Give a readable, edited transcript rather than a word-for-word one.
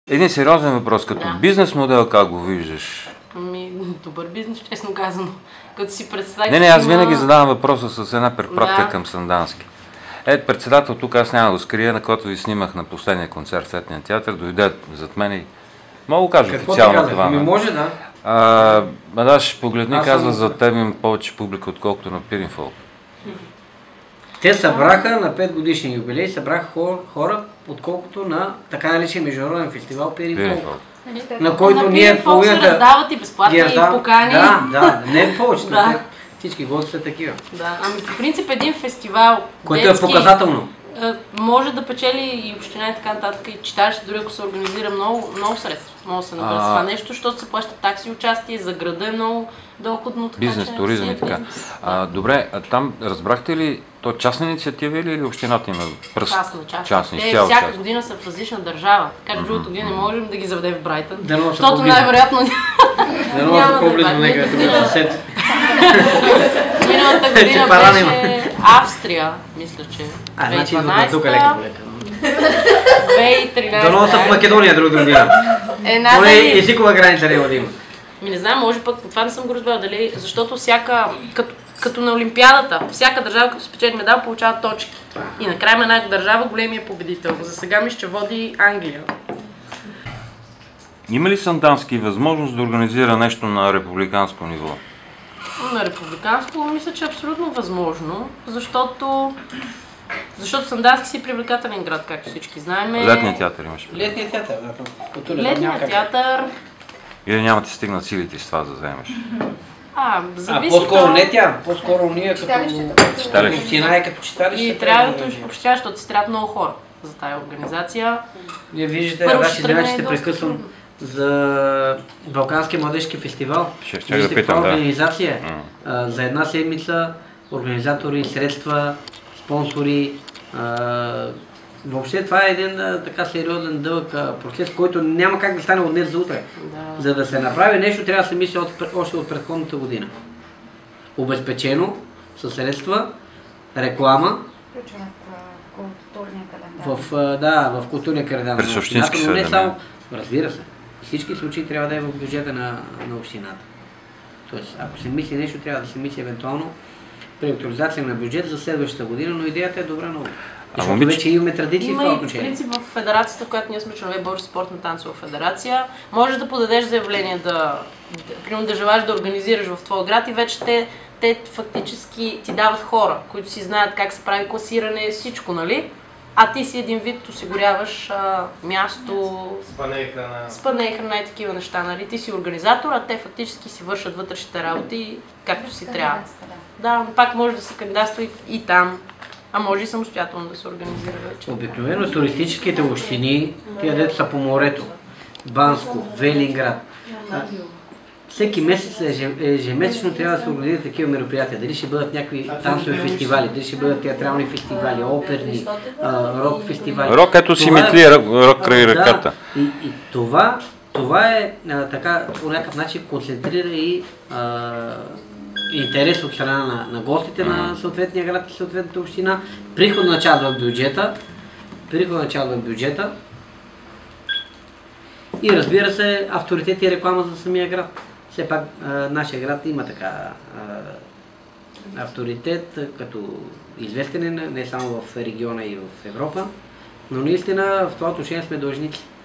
Един сериозен въпрос, като бизнес модел как го виждаш? Добър бизнес, честно казано. Като си представиш... Не, аз винаги задавам въпроса с една препратка към Сандански. Председател, тук аз няма да го скрия, на който ви снимах на последния концерт в Летния театър, дойде зад мен и мога да кажа официално това. Ми може да. Да, ще погледни, казва, за теб им повече публика, отколкото на Пирин Фолк. Те събраха на 5 годишни юбилей, събраха хора, отколкото на така наречен международен фестивал Пирин Фолк. На който ние половината... се раздават и безплатни покани. Да, не повече. Всички гости са такива. Да, по принцип един фестивал, което е показателно. Може да печели и община и така нататък, и читалище, дори ако се организира много средства. Може да се набере това нещо, защото се плащат такси участие, за града е много доходно. Бизнес, туризъм и така. Добре, там разбрахте ли, то частна инициатива или общината има пръст? Частна. Те всяка година са в различна държава, така че другата година не можем да ги заведем в Брайтън, защото най-вероятно няма да бъде. Миналата година беше Австрия, мисля, че 2012-та, 2013-та. Дано са в Македония друга година. Поне езикова граница не да има. Не знам, може пък, това не съм го разбрала, дали, защото като на Олимпиадата, всяка държава, като спечели медал, получава точки. И накрая на една държава големия победител. За сега ми ще води Англия. Има ли Сандански възможност да организира нещо на републиканско ниво? На републиканско мисля, че е абсолютно възможно, защото Сандански си е привлекателен град, както всички знаем. Летния театър имаш. Летния театър, да. Летния театър... Или няма ти стигнат силите с това да вземеш? Зависи. По-скоро не тя, по-скоро ние като община и като читалище. И трябва да община, защото си трябват много хора за тая организация. Вие виждате, ще те прекъсвам за Балканския младежки фестивал. Ще да питам, организация. За една седмица организатори, средства, спонсори. Въобще това е един така сериозен дълъг процес, който няма как да стане от днес за утре. Да. За да се направи нещо, трябва да се мисли още от предходната година. Обезпечено, със средства, реклама. Включено в културния календар. В културния календар. През общински съд. Разбира се. Всички случаи трябва да е в бюджета на общината. Тоест, ако се мисли нещо, трябва да се мисли евентуално при актуализация на бюджет за следващата година, но идеята е добра много. Защото вече имаме традиции в това отношение. Има и принцип в федерацията, в която ние сме членове Българска спортна танцова федерация. Можеш да подадеш заявление да желаеш да организираш в твоя град и вече те фактически ти дават хора, които си знаят как се прави класиране, всичко, нали? А ти си един вид осигуряваш място, спане и храна и такива неща, нали? Ти си организатор, а те фактически си вършат вътрешните работи както си трябва. Да, но пак може да се кандидатства и там, а може и самостоятелно да се организира вече. Обикновено туристическите общини, тия дето са по морето, Банско, Велинград, всеки месец, ежемесечно трябва да се организират такива мероприятия. Дали ще бъдат някакви танцови фестивали, дали ще бъдат театрални фестивали, оперни, рок фестивали. Рок, ето си митли, рок край ръката. И това е така, по някакъв начин концентрира и интерес от страна на гостите на съответния град и съответната община, приходна част в бюджета, и разбира се авторитет и реклама за самия град. Все пак нашия град има така авторитет, като известен не само в региона и в Европа, но наистина в това отношение сме длъжници.